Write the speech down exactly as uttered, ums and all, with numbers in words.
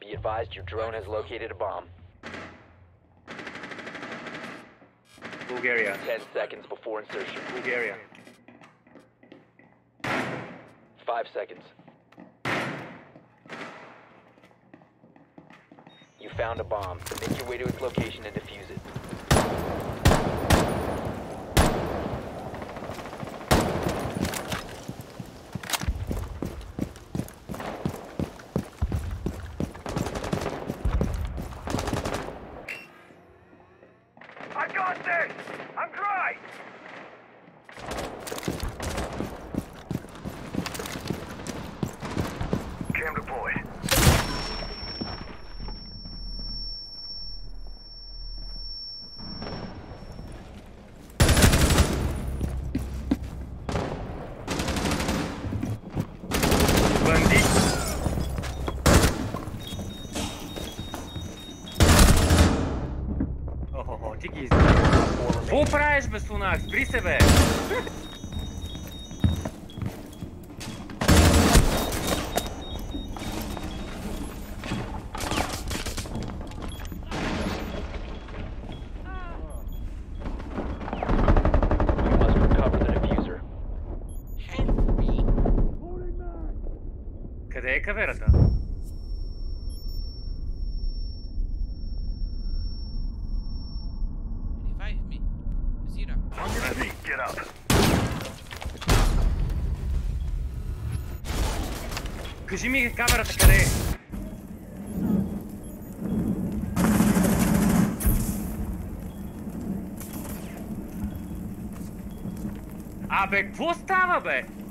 Be advised your drone has located a bomb. Bulgaria. Ten seconds before insertion. Bulgaria. Five seconds. You found a bomb. Make your way to its location and defuse it. I got this! I'm dry! Cam deployed. Бандит. Охо-хо, ти ги издаде. Какво правиш, бе, слонак? Спри се, бе! You must recover the diffuser. Къде е каверата? Revive me. Zira. Ready, get up. Кажи ми камерата къде е? Абе, какво става, бе?